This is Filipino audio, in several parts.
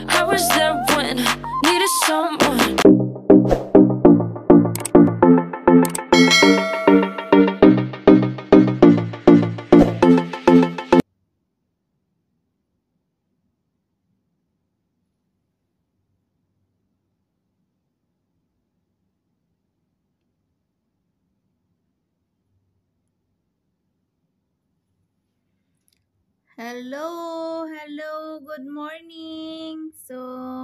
I was there when I needed someone. Hello, good morning. So,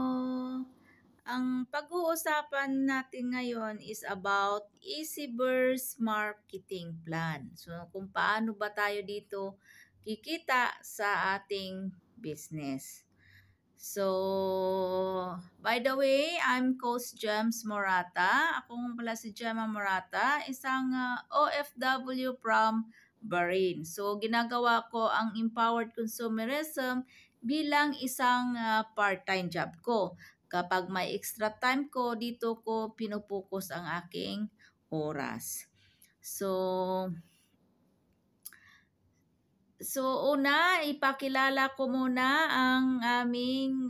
ang pag-uusapan natin ngayon is about EasyBurst Marketing Plan. So, kung paano ba tayo dito kikita sa ating business. So, by the way, I'm Coach James Morata. Ako nga pala si Gemma Morata, isang OFW from Bahrain. So, ginagawa ko ang empowered consumerism bilang isang part-time job ko. Kapag may extra time ko, dito ko pinupokus ang aking oras. So, una, ipakilala ko muna ang aming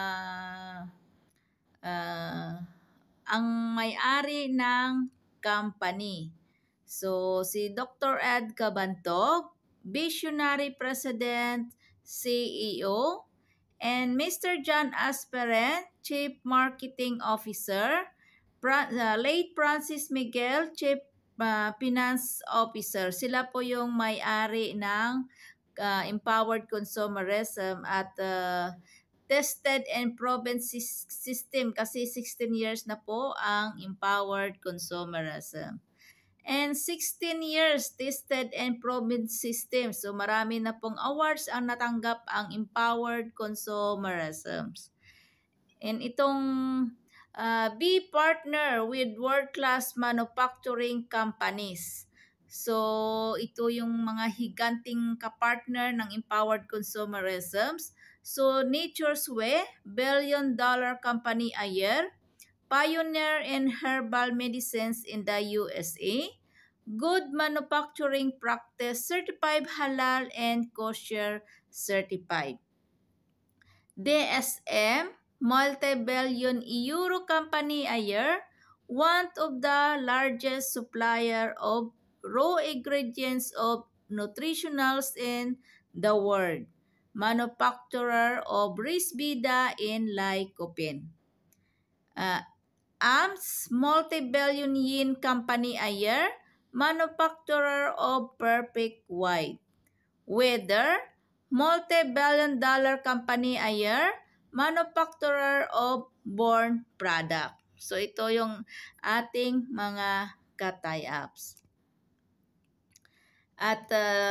ang may-ari ng company. So, si Dr. Ed Cabantog, Visionary President, CEO, and Mr. John Asperen, Chief Marketing Officer, late Francis Miguel, Chief Finance Officer. Sila po yung may-ari ng empowered consumerism at tested and proven system kasi 16 years na po ang empowered consumerism. And 16 years tested and proven system. So marami na pong awards ang natanggap ang empowered consumerism. And itong be partner with world-class manufacturing companies. So, ito yung mga higanting kapartner ng empowered consumerisms. So, Nature's Way, billion-dollar company a year, pioneer in herbal medicines in the USA, good manufacturing practice, certified halal and kosher certified. DSM, multi-billion euro company a year, one of the largest supplier of raw ingredients of nutritionals in the world, manufacturer of Risbida in Lycopene. AMS, multi-billion yen company a year, manufacturer of Perfect White. Weather, multi-billion dollar company a year, manufacturer of Born product. So ito yung ating mga ka-tie-ups. At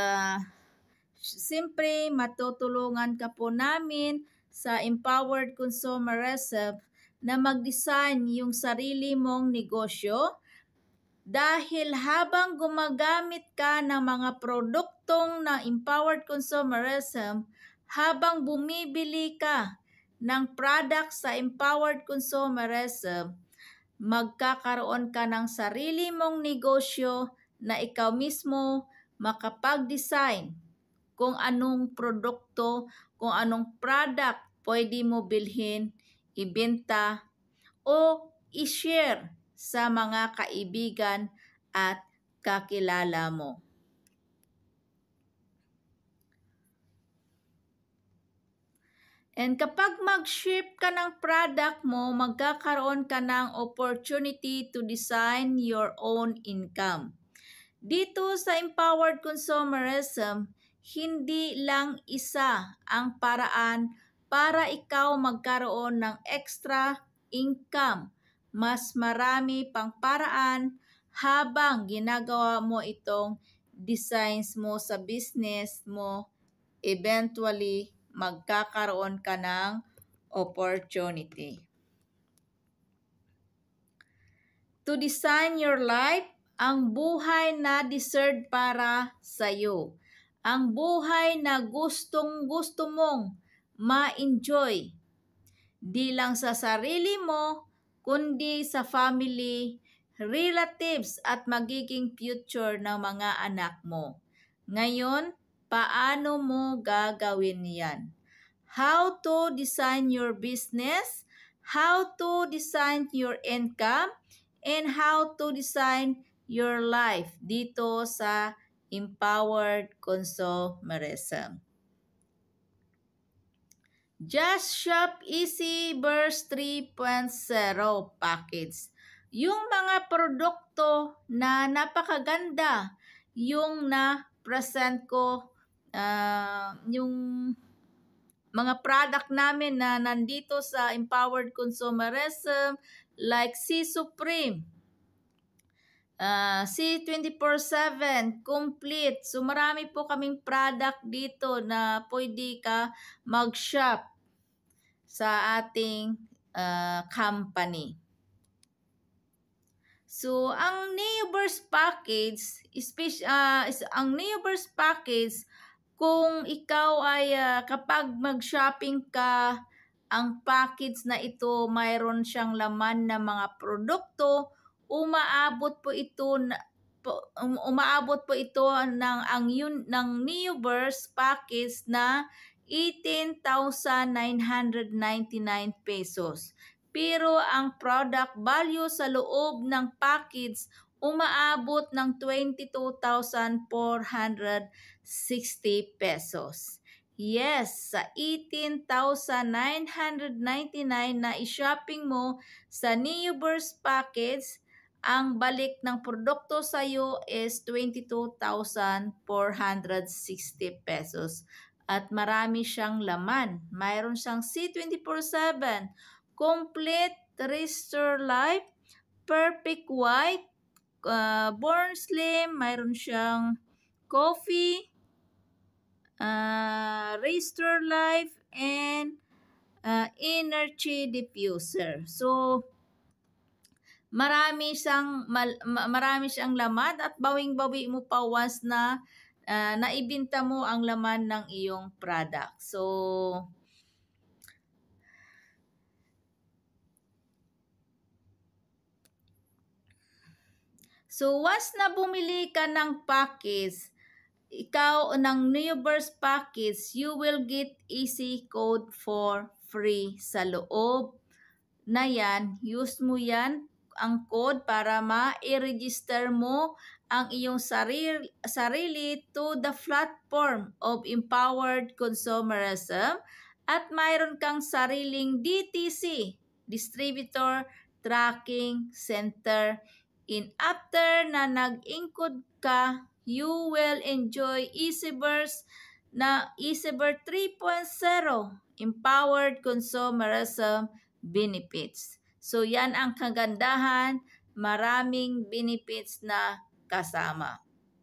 siyempre matutulungan ka po namin sa empowered consumerism na mag-design yung sarili mong negosyo dahil habang gumagamit ka ng mga produktong na empowered consumerism, habang bumibili ka ng product sa empowered consumerism, magkakaroon ka ng sarili mong negosyo na ikaw mismo makapag-design kung anong produkto, kung anong product pwede mo bilhin, ibenta, o i-share sa mga kaibigan at kakilala mo. And kapag mag-ship ka ng product mo, magkakaroon ka ng opportunity to design your own income. Dito sa empowered consumerism, hindi lang isa ang paraan para ikaw magkaroon ng extra income. Mas marami pang paraan habang ginagawa mo itong designs mo sa business mo, eventually magkakaroon ka ng opportunity. To design your life, ang buhay na deserved para sa'yo. Ang buhay na gustong-gusto mong ma-enjoy. Di lang sa sarili mo, kundi sa family, relatives at magiging future ng mga anak mo. Ngayon, paano mo gagawin yan? how to design your business, how to design your income, and how to design your life dito sa Empowered Consumerism. Just Shop Easy Burst 3.0 package. Yung mga produkto na napakaganda, yung na-present ko, yung mga product namin na nandito sa Empowered Consumerism, like C Supreme, C24/7, complete. So marami po kaming product dito na pwede ka mag-shop sa ating company. So ang Neoburst package, ang Neoburst package, kung ikaw ay kapag mag-shopping ka, ang package na ito mayroon siyang laman na mga produkto, umaabot po ito ng Neoburst package na 18,999 pesos. Pero ang product value sa loob ng package umaabot ng 22,460 pesos. Yes, sa 18,999 na i-shopping mo sa Neoburst package, ang balik ng produkto sa iyo is 22,460 pesos. At marami siyang laman. Mayroon siyang C24/7, Complete Restore Life, Perfect White, Born Slim, mayroon siyang Coffee, Restore Life, and Energy Diffuser. So, marami siyang laman at bawing-bawi mo pa once na naibenta mo ang laman ng iyong product. So once na bumili ka ng package, ikaw ng Neoburst package, you will get easy code for free sa loob na yan. Use mo yan, ang code, para ma-register mo ang iyong sarili to the platform of Empowered Consumerism, at mayroon kang sariling DTC, Distributor Tracking Center. After na nag-include ka, you will enjoy EasyBurst 3.0 Empowered Consumerism benefits. So yan ang kagandahan, maraming benefits na kasama.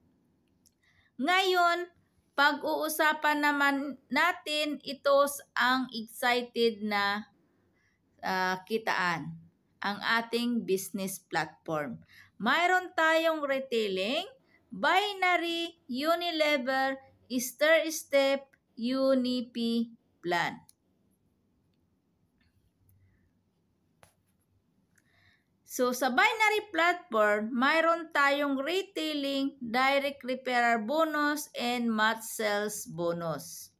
Ngayon, pag-uusapan naman natin ito ang excited na kitaan, ang ating business platform. Mayroon tayong retailing, binary, unilever, stair-step, UniP plan. So, sa binary platform, mayroon tayong retailing, direct referral bonus, and match sales bonus.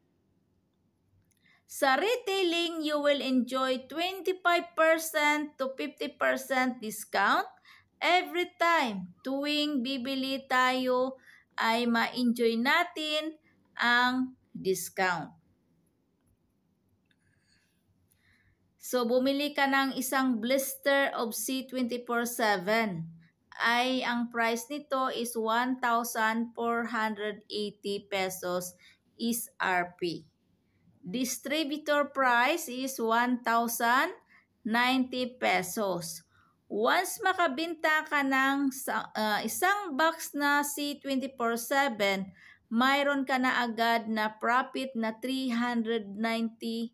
Sa retailing, you will enjoy 25% to 50% discount every time tuwing bibili tayo ay ma-enjoy natin ang discount. So, bumili ka ng isang blister of C24/7. Ay, ang price nito is 1,480 pesos is RP. Distributor price is 1,090 pesos. Once makabenta ka ng isang box na C24/7, mayroon ka na agad na profit na 390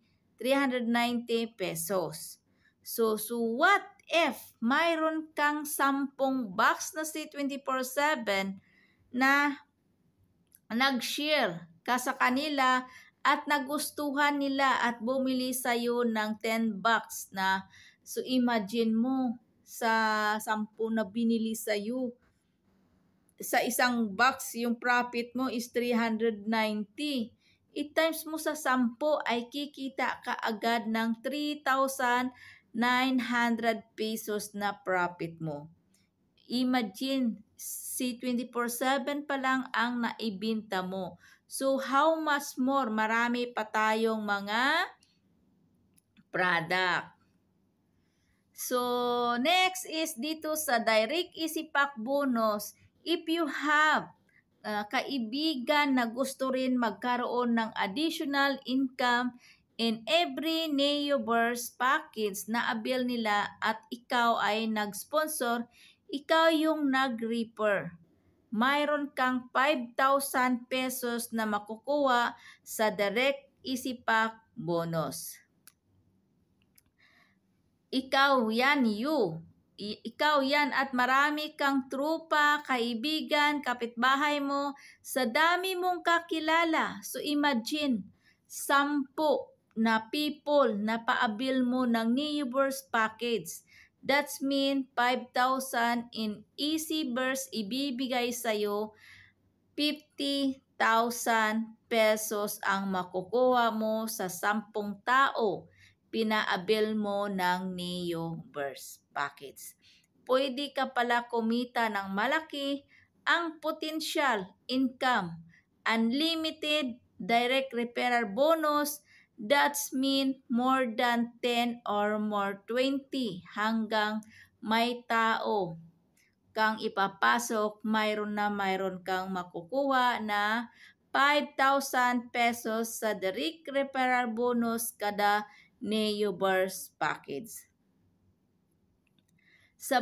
pesos. So what if mayroon kang 10 box na C24/7 na nag-share ka sa kanila at nagustuhan nila at bumili sa iyo ng 10 box na, so imagine mo sa 10 na binili sa iyo, sa isang box yung profit mo is 390. i-times mo sa 10 ay kikita ka agad ng 3,900 pesos na profit mo. Imagine, si 24/7 pa lang ang naibinta mo. So, how much more? Marami pa tayong mga product. So, next is dito sa Direct Easy Pack Bonus. If you have kaibigan na gusto rin magkaroon ng additional income in every NeoBurst package na avail nila at ikaw ay nag-sponsor, ikaw yung nag-refer. Mayroon kang 5,000 pesos na makukuha sa Direct Easy Pack Bonus. Ikaw yan, Ikaw yan at marami kang trupa, kaibigan, kapitbahay mo, sa dami mong kakilala. So imagine, 10 na people na pa-avail mo ng NeoBurst package. That's mean 5,000 in Easy Burst ibibigay sa'yo, 50,000 pesos ang makukuha mo sa 10 tao pina-avail mo ng NeoBurst package. Pwede ka pala kumita ng malaki ang potential income. Unlimited direct referral bonus, that's mean more than 10 or more 20 hanggang may tao kang ipapasok, mayroon kang makukuha na 5,000 pesos sa direct referral bonus kada NeoBurst package. Sa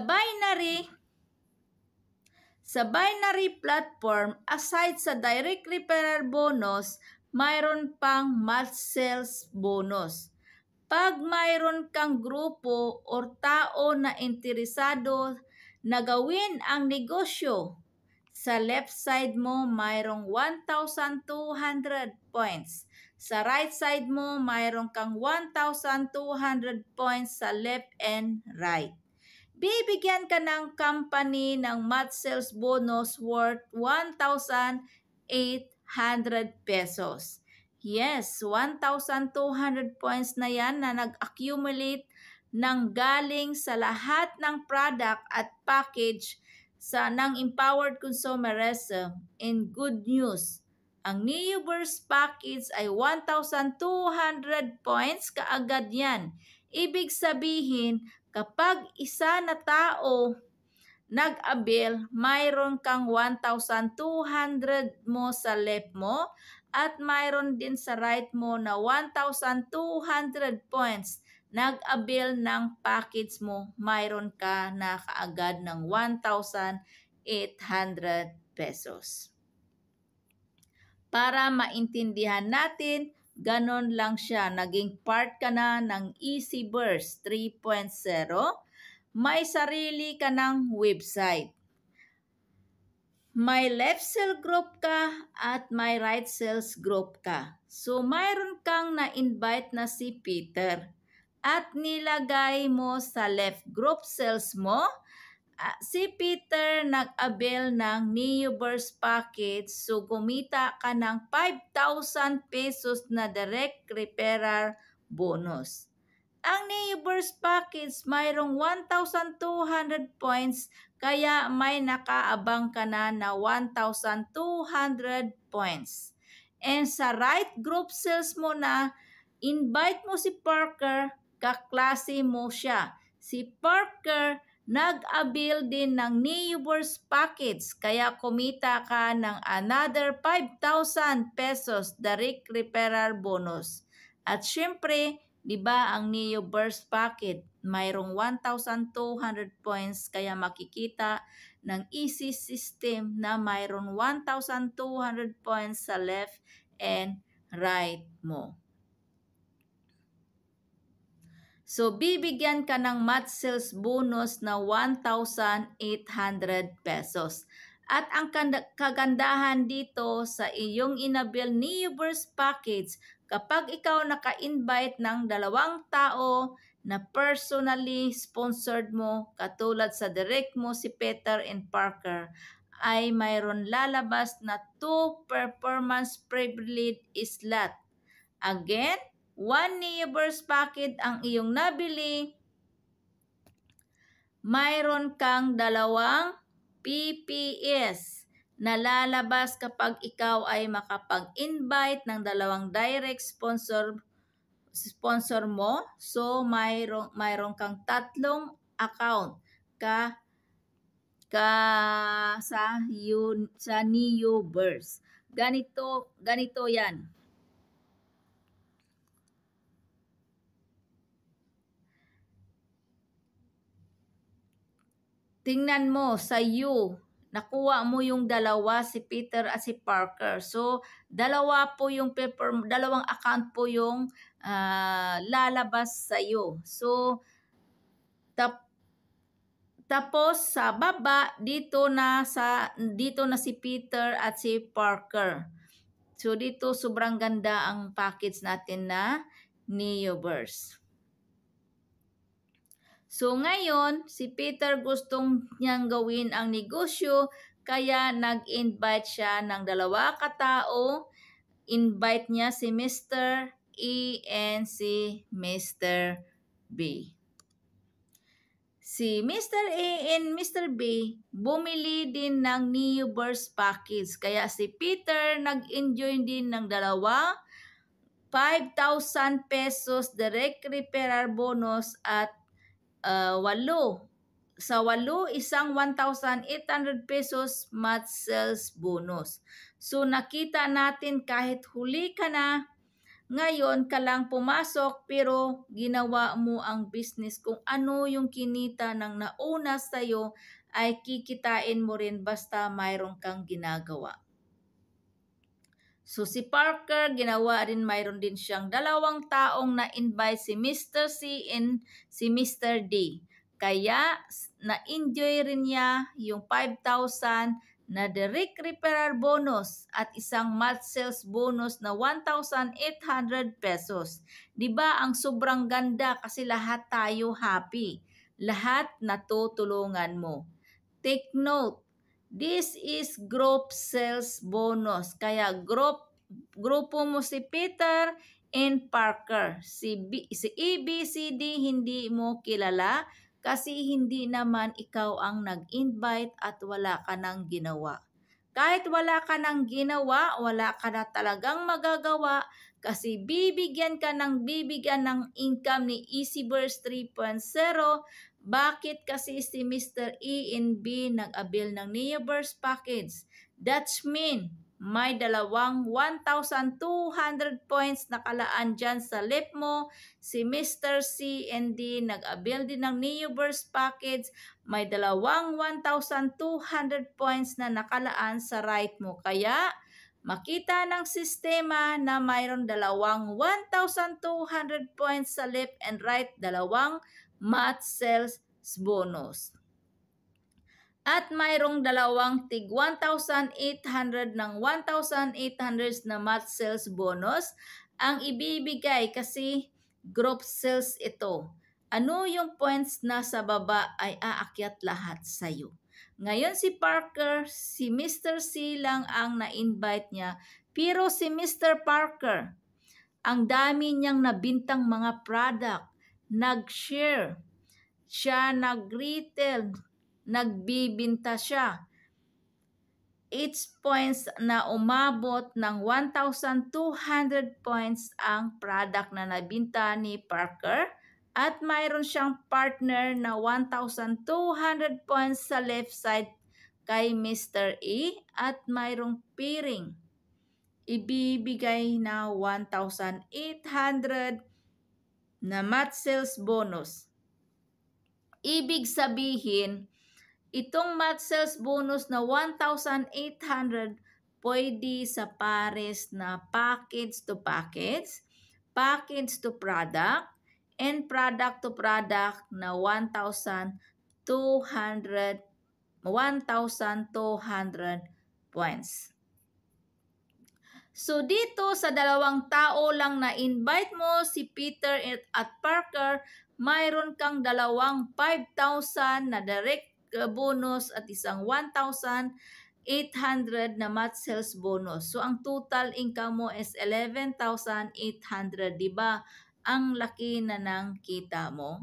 binary platform, aside sa direct referral bonus, mayroon pang match sales bonus. Pag mayroon kang grupo o tao na interesado na gawin ang negosyo, sa left side mo mayroong 1,200 points. Sa right side mo, mayroon kang 1,200 points sa left and right. Bibigyan ka ng company ng match sales bonus worth 1,800 pesos. Yes, 1,200 points na yan na nag-accumulate ng galing sa lahat ng product at package ng Empowered Consumerism. And good news, ang NeoBurst package ay 1,200 points kaagad yan. Ibig sabihin, kapag isa na tao nag-avail, mayroon kang 1,200 mo sa left mo at mayroon din sa right mo na 1,200 points. Nag-avail ng package mo, mayroon ka na kaagad ng 1,800 pesos. Para maintindihan natin, ganon lang siya. Naging part ka na ng Easy Burst 3.0. May sarili ka ng website. May left sales group ka at may right sales group ka. So, mayroon kang na-invite na si Peter at nilagay mo sa left group sales mo. Si Peter nag-avail ng NeoBurst package, so kumita ka ng 5,000 pesos na direct referral bonus. Ang NeoBurst package mayroong 1,200 points, kaya may nakaabang ka na 1,200 points. And sa right group sales mo na, invite mo si Parker, kaklase mo siya. Si Parker nag-avail din ng NeoBurst package, kaya kumita ka ng another 5,000 pesos direct referral bonus. At syempre, di ba ang NeoBurst package mayroong 1,200 points, kaya makikita ng easy system na mayroong 1,200 points sa left and right mo. So, bibigyan ka ng match sales bonus na 1,800 pesos. At ang kagandahan dito sa iyong inabil NeoBurst package, kapag ikaw naka-invite ng 2 tao na personally sponsored mo, katulad sa direct mo si Peter and Parker, ay mayroon lalabas na 2 performance privilege slot. Again, 1 Neoverse packet ang iyong nabili, mayroon kang 2 PPS na lalabas kapag ikaw ay makapag-invite ng 2 direct sponsor mo. So, mayroon kang 3 account sa Neoverse. Ganito yan. Tingnan mo sa nakuha mo yung 2, si Peter at si Parker. So, 2 dalawang account po yung lalabas sa iyo. So, tapos sa baba dito na si Peter at si Parker. So, dito sobrang ganda ang package natin na Neoverse. So ngayon, si Peter gustong niyang gawin ang negosyo, kaya nag-invite siya ng 2 katao. Invite niya si Mr. E and si Mr. B. Si Mr. A and Mr. B bumili din ng Neoverse package. Kaya si Peter nag-enjoy din ng 5,000 pesos direct referral bonus at 8. Sa 8, isang 1,800 pesos match sales bonus. So nakita natin kahit huli ka na, ngayon ka lang pumasok pero ginawa mo ang business. Kung ano yung kinita ng nauna sa'yo ay kikitain mo rin basta mayroon kang ginagawa. So si Parker, mayroon din siyang 2 taong na-invite, si Mr. C and si Mr. D. Kaya na-enjoy rin niya yung 5,000 na direct referral bonus at isang match sales bonus na 1,800 pesos. 'Di ba ang sobrang ganda kasi lahat tayo happy. Lahat natutulungan mo. Take note, this is group sales bonus. Kaya grupo mo si Peter and Parker. Si A, B, C, D hindi mo kilala kasi hindi naman ikaw ang nag-invite at wala ka nang ginawa. Kahit wala ka nang ginawa, wala ka na talagang magagawa kasi bibigyan ng income ni EasyBurst 3.0. Bakit kasi si Mr. E and B nag-avail ng Neoverse package? That's mean may 1,200 points nakalaan dyan sa left mo. Si Mr. C and D nag-avail din ng Neoverse package. May 1,200 points na nakalaan sa right mo. Kaya makita ng sistema na mayroon 1,200 points sa left and right, 2 match sales bonus. At mayroong 2 tig 1,800 ng 1,800 na match sales bonus ang ibibigay kasi group sales ito. Ano yung points na sa baba ay aakyat lahat sa'yo. Ngayon si Parker, si Mr. C lang ang na-invite niya. Pero si Mr. Parker, ang dami niyang nabintang mga product, nag-share siya, nag-retail, nagbibinta siya. Each points na umabot ng 1,200 points ang product na nabinta ni Parker at mayroon siyang partner na 1,200 points sa left side kay Mr. E at mayroong pairing. Ibibigay na 1,800 na match sales bonus. Ibig sabihin, itong match sales bonus na 1,800 pwede sa pares na package to package to product, and product to product na 1,200 points. So dito sa 2 tao lang na invite mo, si Peter at Parker, mayroon kang 2 5,000 na direct bonus at isang 1,000 800 na month sales bonus. So, ang total income mo is 11,800. Diba? Ang laki na ng kita mo.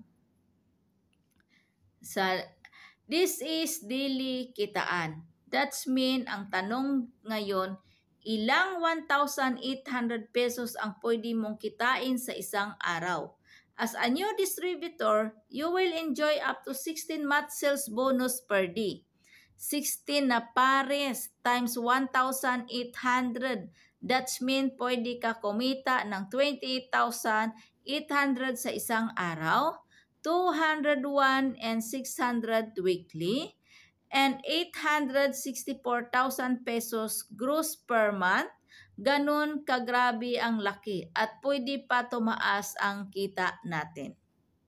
This is daily kitaan. That's mean, ang tanong ngayon, ilang 1,800 pesos ang pwede mong kitain sa isang araw? As a new distributor, you will enjoy up to 16 month sales bonus per day. 16 na pares times 1,800. That's mean pwede ka kumita ng 28,800 sa isang araw, 201 and 600 weekly, and 864,000 pesos gross per month. Ganun kagrabe ang laki at pwede pa tumaas ang kita natin.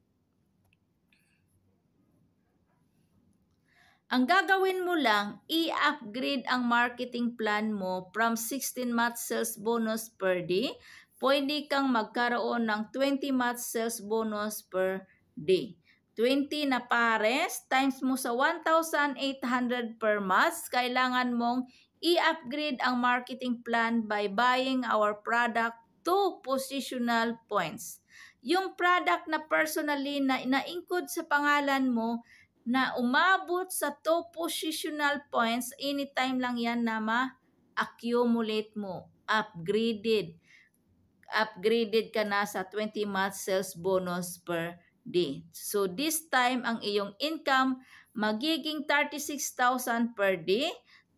Ang gagawin mo lang, i-upgrade ang marketing plan mo from 16 month sales bonus per day. Pwede kang magkaroon ng 20 month sales bonus per day. 20 na pares times mo sa 1,800 per month. Kailangan mong i-upgrade ang marketing plan by buying our product to positional points. Yung product na personally na na-include sa pangalan mo na umabot sa 2 positional points, anytime lang yan na ma-accumulate mo. Upgraded ka na sa 20 month sales bonus per day. So this time, ang iyong income magiging 36,000 per day,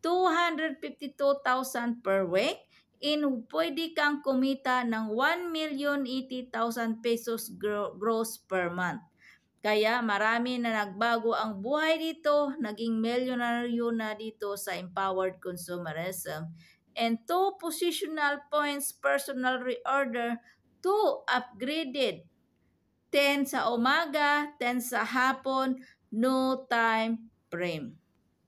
252,000 per week, and pwede kang kumita ng 1,080,000 pesos gross per month. Kaya marami na nagbago ang buhay dito, naging milyonaryo na dito sa empowered consumerism. And 2 positional points personal reorder, 2 upgraded. 10 sa umaga, 10 sa hapon, no time frame.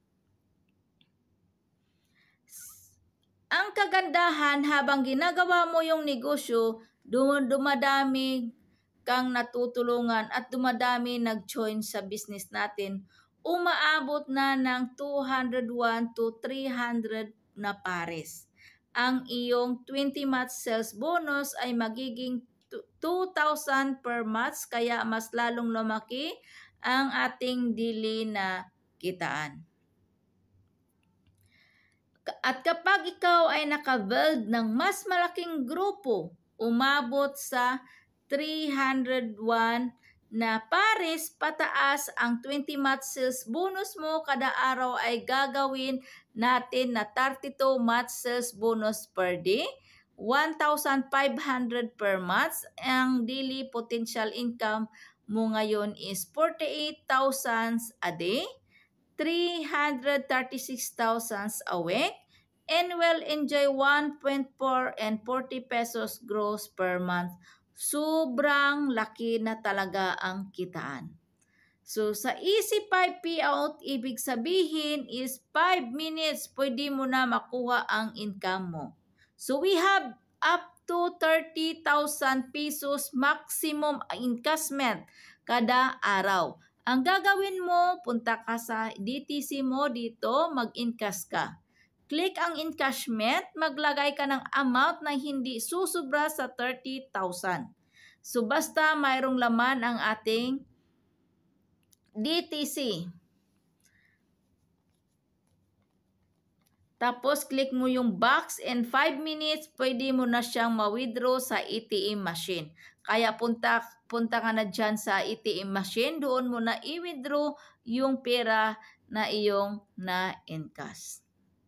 Ang kagandahan, habang ginagawa mo yung negosyo, dumadami kang natutulungan at dumadami nag-join sa business natin, umaabot na ng 201 to 300 na pares. Ang iyong 20 month sales bonus ay magiging 2,000 per month, kaya mas lalong lumaki ang ating daily na kitaan. At kapag ikaw ay naka-build ng mas malaking grupo, umabot sa 301 na pares pataas, ang 20 month sales bonus mo kada araw ay gagawin natin na 32 month sales bonus per day, 1,500 per month. Ang daily potential income mo ngayon is 48,000 a day, 336,000 a week, and will enjoy 1.4 and 40 pesos gross per month. Sobrang laki na talaga ang kitaan. So, sa Easy 5 payout, ibig sabihin is 5 minutes pwede mo na makuha ang income mo. So, we have up to 30,000 pesos maximum investment kada araw. Ang gagawin mo, punta ka sa DTC mo dito, mag-encash ka. Click ang encashment, maglagay ka ng amount na hindi susubra sa 30,000. So basta mayroong laman ang ating DTC. Tapos click mo yung box and 5 minutes pwede mo na siyang ma-withdraw sa ATM machine. Kaya punta ka na dyan sa ATM machine, doon mo na i-withdraw yung pera na iyong na-encash.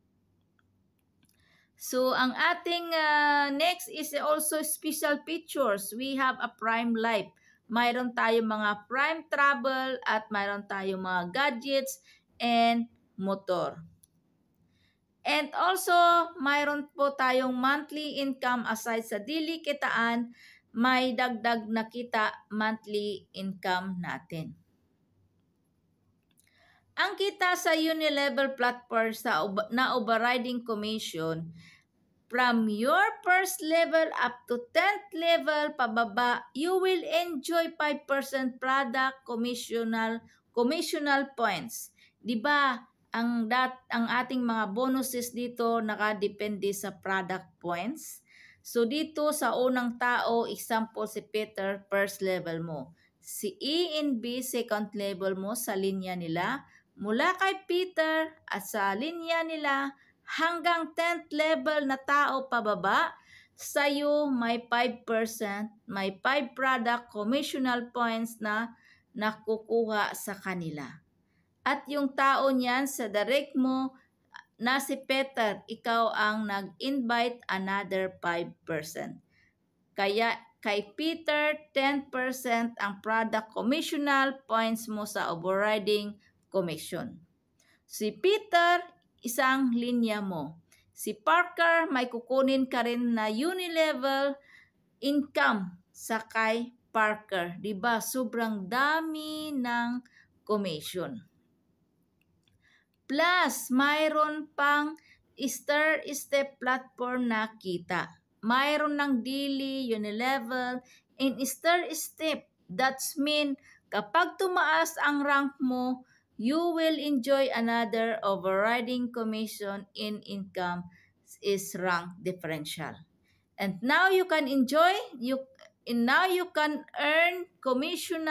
So, ang ating next is also special features. We have a Prime Life. Mayroon tayong mga Prime Travel at mayroon tayong mga gadgets and motor. And also, mayroon po tayong monthly income aside sa daily kitaan, may dagdag na kita monthly income natin. Ang kita sa Unilevel platform na overriding commission, from your first level up to 10th level pababa, you will enjoy 5% product commissional points. Diba? ang ating mga bonuses dito nakadepende sa product points. So dito sa unang tao, example si Peter, first level mo. Si E and B, second level mo sa linya nila. Mula kay Peter at sa linya nila hanggang 10th level na tao pababa, sa'yo may 5%, may 5 product commissional points na nakukuha sa kanila. At yung tao niyan sa direct mo na si Peter, ikaw ang nag-invite another 5%. Kaya kay Peter, 10% ang product commissional points mo sa overriding commission. Si Peter, isang linya mo. Si Parker, may kukunin ka rin na unilevel income sa kay Parker. Diba? Sobrang dami ng commission. Plus, mayroon pang step platform na kita. Mayroon ng daily, unilevel, and step. That's mean, kapag tumaas ang rank mo, you will enjoy another overriding commission in income is rank differential. And now you can enjoy, now you can earn commission,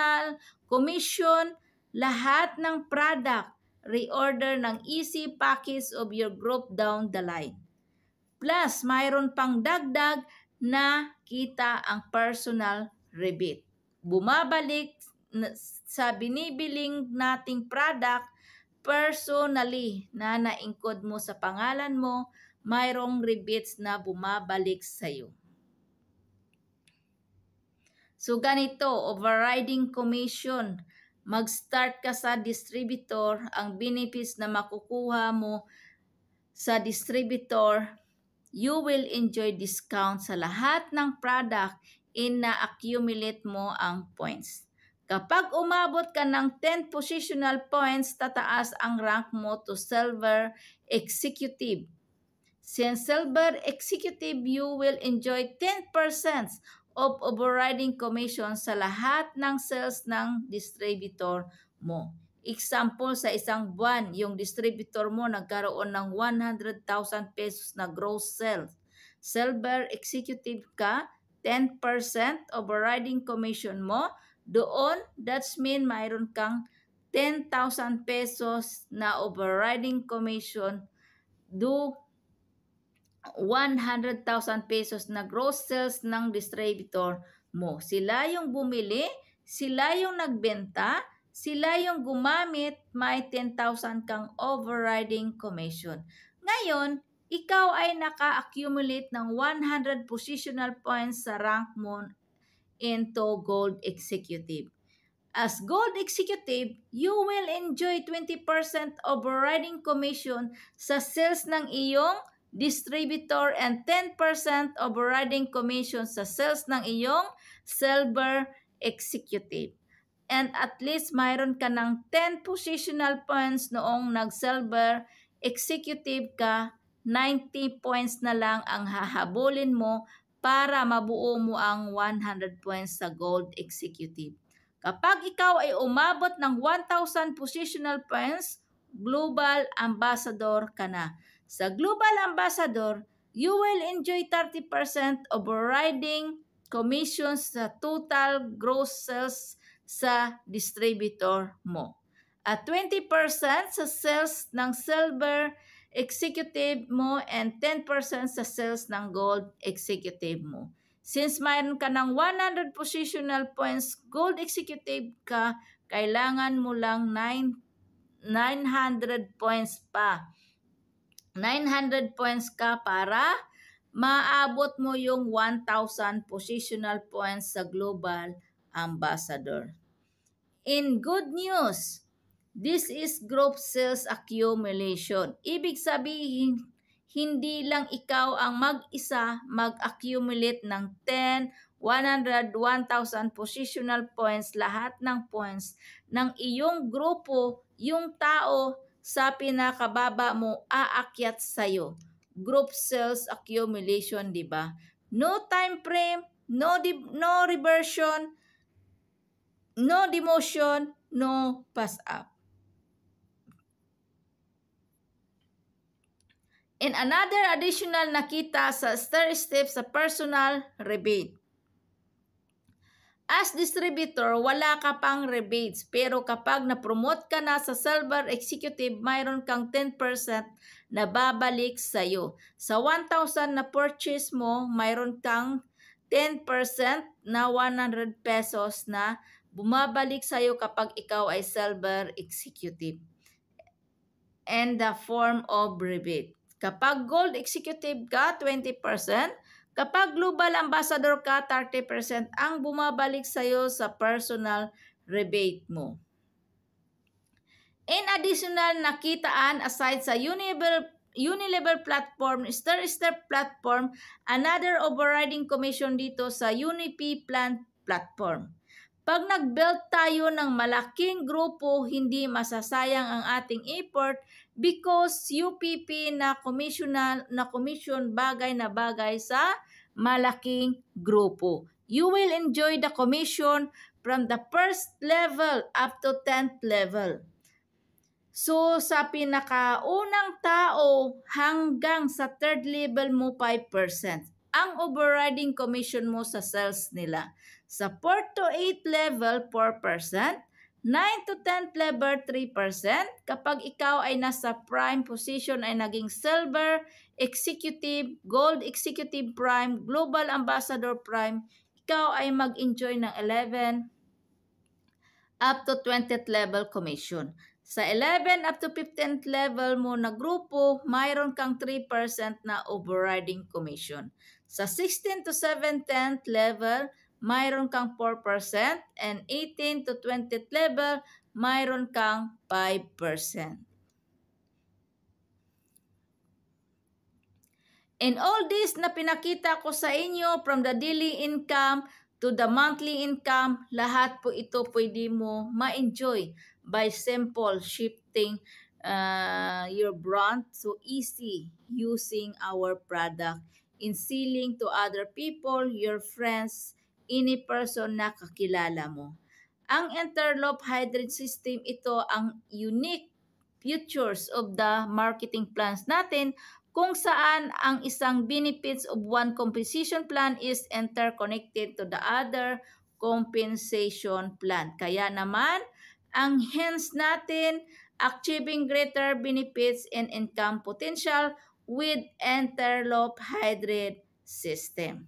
lahat ng product, reorder ng easy package of your group down the line. Plus, mayroon pang dagdag na kita ang personal rebate. Bumabalik sa binibiling nating product personally na na-include mo sa pangalan mo, mayroong rebates na bumabalik sa'yo. So ganito, overriding commission. Mag-start ka sa distributor, ang benefits na makukuha mo sa distributor, you will enjoy discount sa lahat ng product in na-accumulate mo ang points. Kapag umabot ka ng 10 positional points, tataas ang rank mo to Silver Executive. Since Silver Executive, you will enjoy 10% of overriding commission sa lahat ng sales ng distributor mo. Example, sa isang buwan, yung distributor mo nagkaroon ng 100,000 pesos na gross sales. Silver Executive ka, 10% overriding commission mo. Doon, that's mean mayroon kang 10,000 pesos na overriding commission. Do 100,000 pesos na gross sales ng distributor mo. Sila yung bumili, sila yung nagbenta, sila yung gumamit, may 10,000 kang overriding commission. Ngayon, ikaw ay naka-accumulate ng 100 positional points sa rank mo into Gold Executive. As Gold Executive, you will enjoy 20% overriding commission sa sales ng iyong distributor and 10% overriding commission sa sales ng iyong Silver Executive. And at least mayroon ka ng 10 positional points noong nag-Silver Executive ka, 90 points na lang ang hahabulin mo para mabuo mo ang 100 points sa Gold Executive. Kapag ikaw ay umabot ng 1,000 positional points, Global Ambassador ka na. Sa Global Ambassador, you will enjoy 30% overriding commissions sa total gross sales sa distributor mo. At 20% sa sales ng Silver Executive mo and 10% sa sales ng Gold Executive mo. Since mayroon ka ng 100 positional points, Gold Executive ka, kailangan mo lang 900 points pa. 900 points ka para maabot mo yung 1,000 positional points sa Global Ambassador. In good news, this is group sales accumulation. Ibig sabihin, hindi lang ikaw ang mag-isa mag-accumulate ng 10, 100, 1,000 positional points, lahat ng points ng iyong grupo, yung tao sa pinakababa mo aakyat sa'yo. Group sales accumulation, di ba? No time frame, no reversion, no demotion, no pass up. And another additional nakita sa stair-step sa personal rebate. As distributor, wala ka pang rebates. Pero kapag na-promote ka na sa silver executive, mayroon kang 10% na babalik sa'yo. Sa 1,000 na purchase mo, mayroon kang 10% na 100 pesos na bumabalik sa'yo kapag ikaw ay silver executive. And the form of rebate. Kapag gold executive ka, 20%. Kapag global ambassador ka, 30% ang bumabalik sa'yo sa personal rebate mo. In additional, nakitaan aside sa Unilever platform, stair-step platform, another overriding commission dito sa UniP Plan platform. Pag nag-build tayo ng malaking grupo, hindi masasayang ang ating effort because UPP na commission bagay na bagay sa malaking grupo. You will enjoy the commission from the first level up to 10th level. So, sa pinakaunang tao hanggang sa third level mo, 5%. Ang overriding commission mo sa sales nila. Sa 4 to 8 level, 4%. 9 to 10th level, 3%. Kapag ikaw ay nasa prime position ay naging silver, executive, gold executive prime, global ambassador prime, ikaw ay mag-enjoy ng 11 up to 20th level commission. Sa 11 up to 15th level mo na grupo, mayroon kang 3% na overriding commission. Sa 16 to 17th level, mayroon kang 4% and 18 to 20th level, mayroon kang 5%. And all this na pinakita ko sa inyo from the daily income to the monthly income, lahat po ito pwede mo ma-enjoy by simple shifting your brand. So easy using our product in selling to other people, your friends, any person na kakilala mo. Ang interlope hybrid system, ito ang unique features of the marketing plans natin kung saan ang isang benefits of one compensation plan is interconnected to the other compensation plan. Kaya naman, ang hence natin, achieving greater benefits and income potential with interlope hybrid system.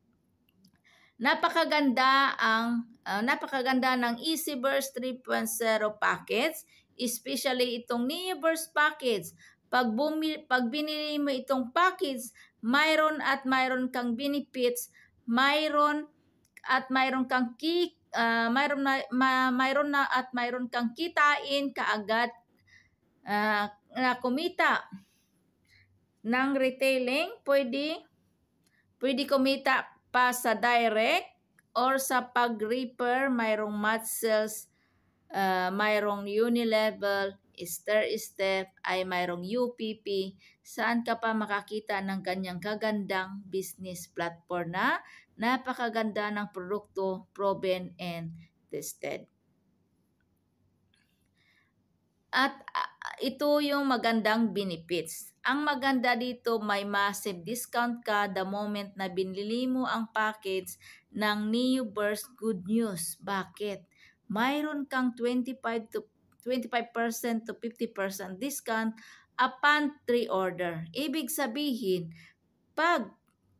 Napakaganda ng EasyBurst 3.0 package, especially itong NeoBurst package. Pag binili mo itong package, mayroon kang benefits, mayroon kang kitain kaagad na kumita ng retailing, pwede kumita pa sa direct or sa pag-repair, mayroong match sales, mayroong Unilever, stair-step, ay mayroong UPP. Saan ka pa makakita ng kanyang kagandang business platform na napakaganda ng produkto, proven and tested. At ito yung magandang benefits. Ang maganda dito, may massive discount ka the moment na binili mo ang package ng NeoBurst. Good news. Bakit? Mayroon kang 25% to 50% discount upon pre-order. Ibig sabihin, kapag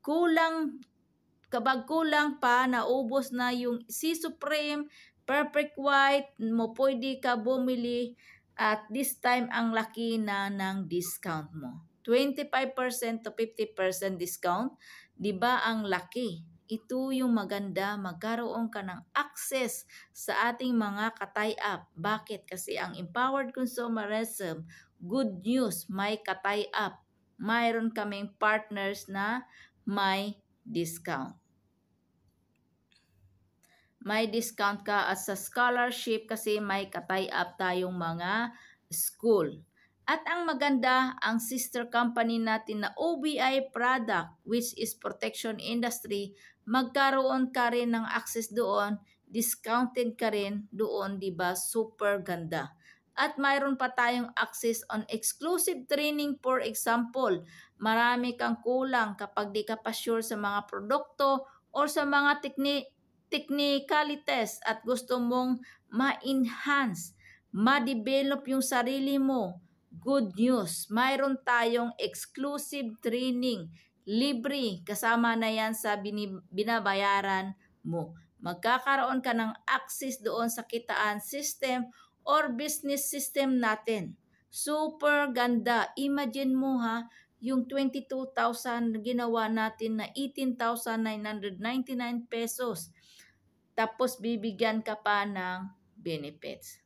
kulang pa, naubos na yung C Supreme, Perfect White, mo pwede ka bumili at this time ang laki na ng discount mo. 25% to 50% discount, 'di ba ang laki? Ito yung maganda, magkaroon ka ng access sa ating mga ka-tie-up. Bakit? Kasi ang empowered consumerism, good news, may ka-tie-up. Mayroon kaming partners na may discount. May discount ka as sa scholarship kasi may ka-tie-up tayong mga school. At ang maganda, ang sister company natin na OBI product, which is protection industry, magkaroon ka rin ng access doon, discounted ka rin doon, di ba? Super ganda. At mayroon pa tayong access on exclusive training. For example, marami kang kulang kapag di ka pa sure sa mga produkto or sa mga technicalities at gusto mong ma-enhance, ma-develop yung sarili mo. Good news, mayroon tayong exclusive training. Libre, kasama na yan sa binabayaran mo. Magkakaroon ka ng access doon sa kitaan system or business system natin. Super ganda. Imagine mo ha, yung 22,000 ginawa natin na 18,999 pesos. Tapos bibigyan ka pa ng benefits.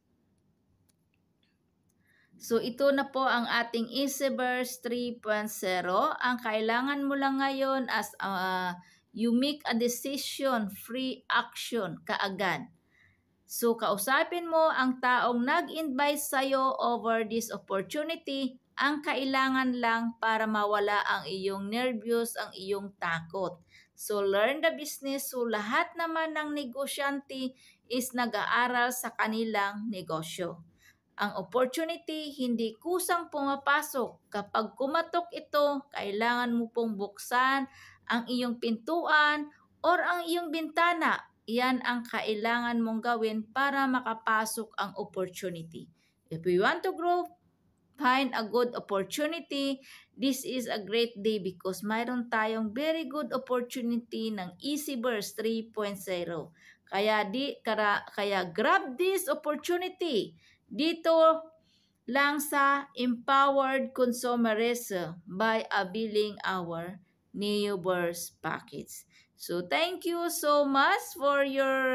So ito na po ang ating EasyBurst 3.0. Ang kailangan mo lang ngayon as you make a decision, free action kaagad. So kausapin mo ang taong nag-invite sa'yo over this opportunity. Ang kailangan lang para mawala ang iyong nervyos, ang iyong takot. So learn the business. So lahat naman ng negosyante is nag-aaral sa kanilang negosyo. Ang opportunity hindi kusang pumapasok. Kapag kumatok ito, kailangan mo pong buksan ang iyong pintuan or ang iyong bintana. Yan ang kailangan mong gawin para makapasok ang opportunity. If we want to grow, find a good opportunity, this is a great day because mayroon tayong very good opportunity ng EasyBurst 3.0. Kaya grab this opportunity dito lang sa Empowered Consumerism by availing our NeoBurst package. So thank you so much for your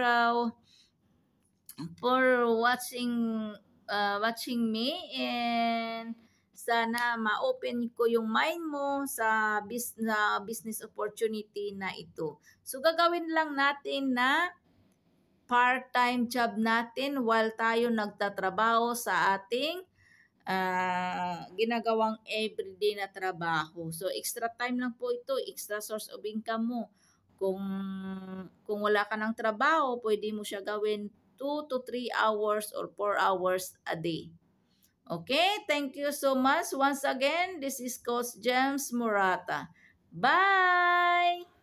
watching me, and sana ma-open ko yung mind mo sa business opportunity na ito. So gagawin lang natin na part-time job natin while tayo nagtatrabaho sa ating ginagawang everyday na trabaho. So extra time lang po ito, extra source of income mo. Kung wala ka ng trabaho, pwede mo siya gawin 2 to 3 hours or 4 hours a day. Okay, thank you so much. Once again, this is Coach James Murata. Bye!